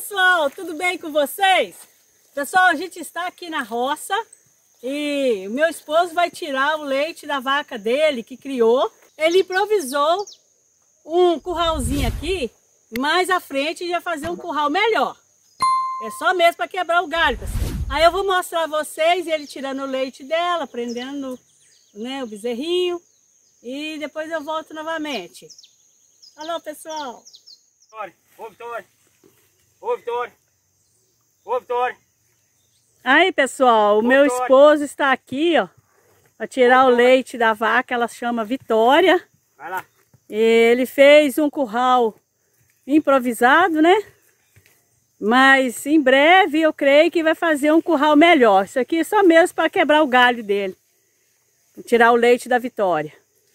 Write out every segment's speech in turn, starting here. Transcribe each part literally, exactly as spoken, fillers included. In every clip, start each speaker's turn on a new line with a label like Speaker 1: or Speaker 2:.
Speaker 1: pessoal, tudo bem com vocês? Pessoal, a gente está aqui na roça e o meu esposo vai tirar o leite da vaca dele que criou. Ele improvisou um curralzinho aqui, mais à frente ele vai fazer um curral melhor. É só mesmo para quebrar o galho, pessoal. Aí eu vou mostrar a vocês ele tirando o leite dela, prendendo, né, o bezerrinho, e depois eu volto novamente. Alô, pessoal!
Speaker 2: Ô, Vitória! Ô, Vitória! Ô, Vitória!
Speaker 1: Aí, pessoal, o
Speaker 2: Ô,
Speaker 1: meu
Speaker 2: Vitória.
Speaker 1: esposo está aqui, ó, para tirar
Speaker 2: Ô,
Speaker 1: o
Speaker 2: Vitória.
Speaker 1: leite da vaca, ela chama Vitória.
Speaker 2: Vai lá!
Speaker 1: Ele fez um curral improvisado, né? Mas em breve eu creio que vai fazer um curral melhor. Isso aqui é só mesmo para quebrar o galho dele. Tirar o leite da Vitória.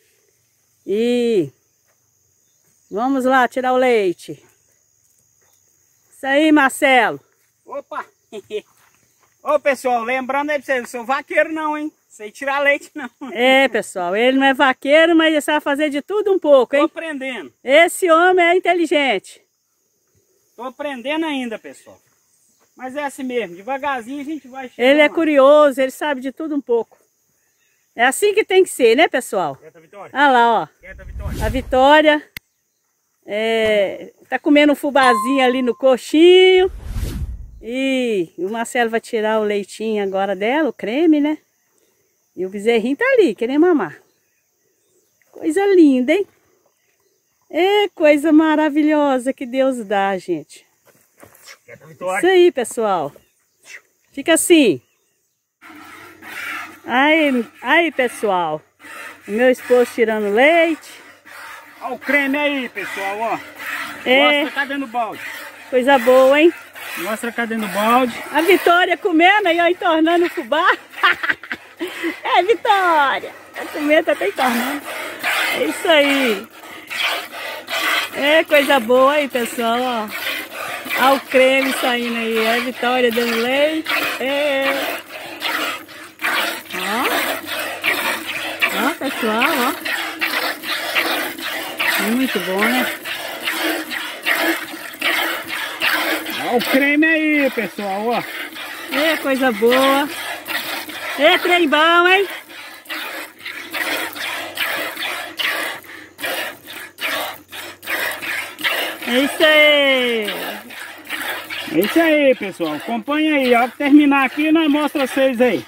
Speaker 1: E vamos lá tirar o leite. Isso aí, Marcelo.
Speaker 2: Opa! Ô, pessoal, lembrando aí pra vocês, eu sou vaqueiro não, hein? Sei tirar leite não.
Speaker 1: É, pessoal, ele não é vaqueiro, mas ele sabe fazer de tudo um pouco,
Speaker 2: Tô
Speaker 1: hein?
Speaker 2: aprendendo.
Speaker 1: Esse homem é inteligente.
Speaker 2: Tô aprendendo ainda, pessoal. Mas é assim mesmo, devagarzinho a gente vai chegar
Speaker 1: Ele é
Speaker 2: lá.
Speaker 1: curioso, ele sabe de tudo um pouco. É assim que tem que ser, né, pessoal?
Speaker 2: Quieta, Vitória.
Speaker 1: Olha lá, ó.
Speaker 2: Quieta, Vitória.
Speaker 1: A Vitória é, tá comendo um fubazinho ali no coxinho. E o Marcelo vai tirar o leitinho agora dela, o creme, né? E o bezerrinho tá ali, querendo mamar. Coisa linda, hein? É coisa maravilhosa que Deus dá, gente.
Speaker 2: Quieta, Vitória.
Speaker 1: Isso aí, pessoal. Fica assim. Aí, aí, pessoal. O meu esposo tirando leite.
Speaker 2: Olha o creme aí, pessoal, ó.
Speaker 1: É.
Speaker 2: Mostra cadê no balde.
Speaker 1: Coisa boa, hein?
Speaker 2: Mostra cadê no balde.
Speaker 1: A Vitória comendo aí, ó, entornando o fubá. É, Vitória. Tá comendo, tá até entornando. É isso aí. É coisa boa aí, pessoal, ó. Olha o creme saindo aí. É a Vitória dando leite. É. Ó. Ó, pessoal, ó. Muito bom, né?
Speaker 2: Olha o creme aí, pessoal, ó.
Speaker 1: É coisa boa. É trem bom, hein? É isso aí.
Speaker 2: É isso aí, pessoal. Acompanha aí. Ao terminar aqui, nós mostra vocês aí.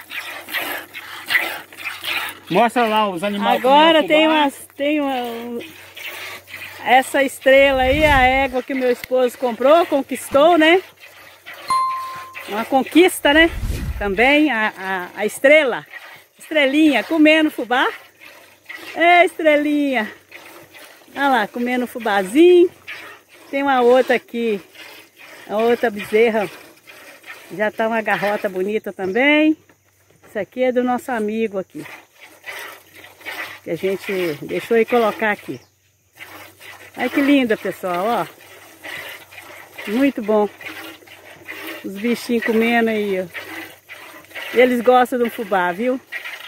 Speaker 2: Mostra lá os animais.
Speaker 1: Agora
Speaker 2: que
Speaker 1: tem
Speaker 2: fubá.
Speaker 1: umas, tem uma, essa estrela aí, a égua que meu esposo comprou, conquistou, né? Uma conquista, né? Também a, a, a estrela, estrelinha, comendo fubá. É, estrelinha. Olha lá, comendo fubazinho. Tem uma outra aqui, a outra bezerra. Já tá uma garrota bonita também. Isso aqui é do nosso amigo aqui. Que a gente deixou ele colocar aqui. Olha que linda, pessoal, ó. Muito bom. Os bichinhos comendo aí, ó. Eles gostam do fubá, viu?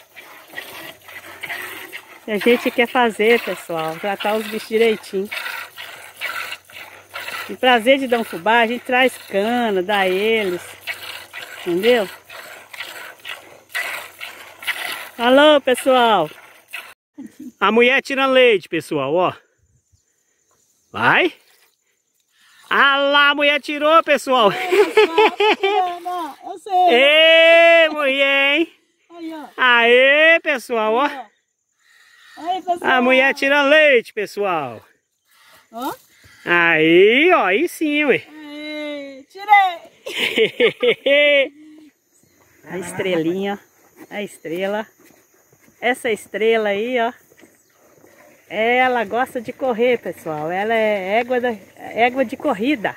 Speaker 1: E a gente quer fazer, pessoal, tratar os bichos direitinho. O prazer de dar um fubá, a gente traz cana, dá eles. Entendeu? Alô, pessoal.
Speaker 2: A mulher tira leite, pessoal, ó. Vai. Ah lá, a mulher tirou, pessoal.
Speaker 1: Eu sei.
Speaker 2: Ê, mulher, hein?
Speaker 1: Aí, ó.
Speaker 2: Aê, pessoal, ó.
Speaker 1: Aí, pessoal.
Speaker 2: A mulher tira leite, pessoal.
Speaker 1: Ó.
Speaker 2: Aí, ó, aí sim, ué.
Speaker 1: Aí, tirei. A estrelinha, a estrela. Essa estrela aí, ó. Ela gosta de correr, pessoal. Ela é égua, da, égua de corrida.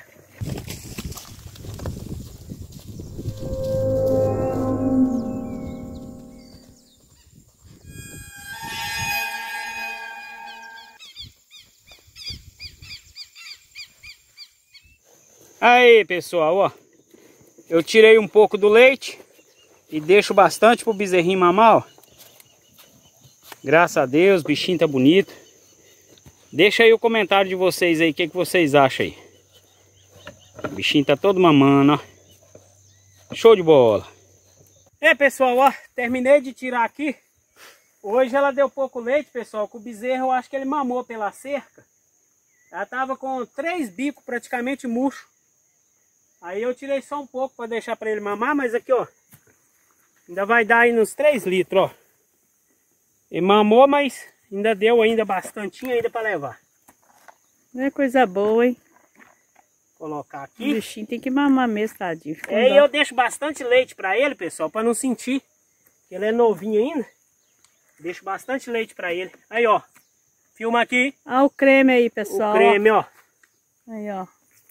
Speaker 2: Aí, pessoal, ó. Eu tirei um pouco do leite e deixo bastante pro bezerrinho mamar, ó. Graças a Deus, o bichinho tá bonito. Deixa aí o comentário de vocês aí, o que, que vocês acham aí. O bichinho tá todo mamando, ó. Show de bola. É, pessoal, ó, terminei de tirar aqui. Hoje ela deu pouco leite, pessoal, que o bezerro, eu acho que ele mamou pela cerca. Ela tava com três bicos praticamente murcho. Aí eu tirei só um pouco para deixar para ele mamar, mas aqui, ó, ainda vai dar aí nos três litros, ó. Ele mamou, mas ainda deu ainda bastantinho ainda para levar.
Speaker 1: Não é coisa boa, hein?
Speaker 2: Colocar aqui.
Speaker 1: O bichinho tem que mamar mesmo, tadinho.
Speaker 2: É, e eu deixo bastante leite para ele, pessoal, para não sentir que ele é novinho ainda. Deixo bastante leite para ele. Aí, ó. Filma aqui.
Speaker 1: Olha o creme aí, pessoal.
Speaker 2: O creme, ó.
Speaker 1: Aí, ó.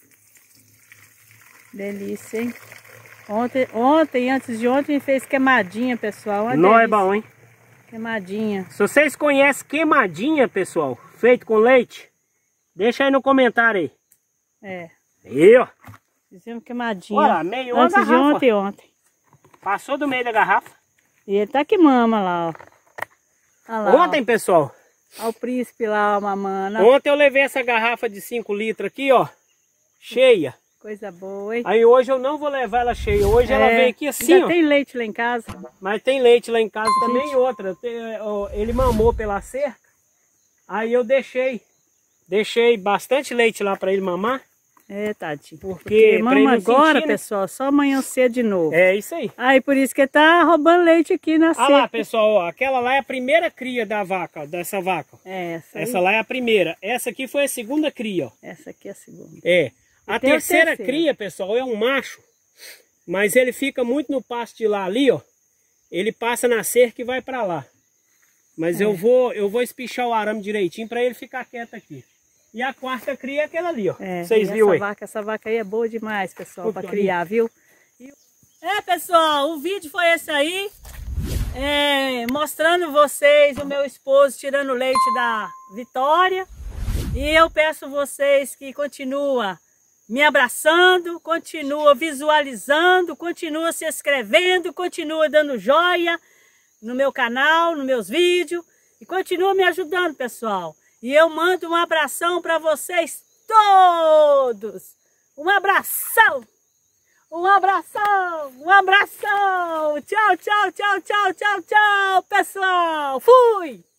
Speaker 1: Delícia, hein? Ontem, ontem, antes de ontem, fez queimadinha, pessoal.
Speaker 2: Não é bom, hein?
Speaker 1: Queimadinha.
Speaker 2: Se vocês conhecem queimadinha, pessoal, feito com leite, deixa aí no comentário aí.
Speaker 1: É.
Speaker 2: Aí, ó.
Speaker 1: Fizemos queimadinha.
Speaker 2: Olha lá, meio
Speaker 1: antes
Speaker 2: garrafa.
Speaker 1: de ontem, ontem.
Speaker 2: Passou do meio da garrafa.
Speaker 1: E ele tá que mama lá, ó. Olha lá,
Speaker 2: Ontem,
Speaker 1: ó.
Speaker 2: pessoal.
Speaker 1: Olha o príncipe lá, ó, mamando.
Speaker 2: Ontem eu levei essa garrafa de cinco litros aqui, ó. Cheia.
Speaker 1: Coisa boa, hein?
Speaker 2: Aí hoje eu não vou levar ela cheia. Hoje é, ela veio aqui assim,
Speaker 1: ainda
Speaker 2: ó.
Speaker 1: Tem leite lá em casa.
Speaker 2: Mas tem leite lá em casa
Speaker 1: Gente.
Speaker 2: também e outra. Ele mamou pela cerca. Aí eu deixei. Deixei bastante leite lá para ele mamar.
Speaker 1: É, tadinho.
Speaker 2: Porque,
Speaker 1: Porque mama agora,
Speaker 2: sentir, né?
Speaker 1: pessoal, só amanhã cedo de novo.
Speaker 2: É isso aí.
Speaker 1: Aí por isso que ele tá roubando leite aqui na
Speaker 2: Olha
Speaker 1: cerca.
Speaker 2: lá, pessoal, ó, aquela lá é a primeira cria da vaca, ó, dessa vaca.
Speaker 1: É, essa,
Speaker 2: Essa
Speaker 1: aí.
Speaker 2: lá é a primeira. Essa aqui foi a segunda cria, ó.
Speaker 1: Essa aqui é a segunda.
Speaker 2: É. A
Speaker 1: tem a
Speaker 2: terceira
Speaker 1: terceira.
Speaker 2: cria, pessoal, é um macho. Mas ele fica muito no pasto de lá ali, ó. Ele passa na cerca e vai pra lá. Mas
Speaker 1: É.
Speaker 2: eu vou eu vou espichar o arame direitinho pra ele ficar quieto aqui. E a quarta cria é aquela ali, ó.
Speaker 1: É,
Speaker 2: Vocês
Speaker 1: e
Speaker 2: viram aí?
Speaker 1: essa vaca, essa vaca aí é boa demais, pessoal,
Speaker 2: Opa,
Speaker 1: para criar, viu? É, pessoal, o vídeo foi esse aí. É, mostrando vocês o meu esposo tirando leite da Vitória. E eu peço vocês que continuem me abraçando, continua visualizando, continua se inscrevendo, continua dando joia no meu canal, nos meus vídeos. E continua me ajudando, pessoal. E eu mando um abração para vocês todos. Um abração. Um abração. Um abração. Tchau, tchau, tchau, tchau, tchau, tchau, pessoal. Fui.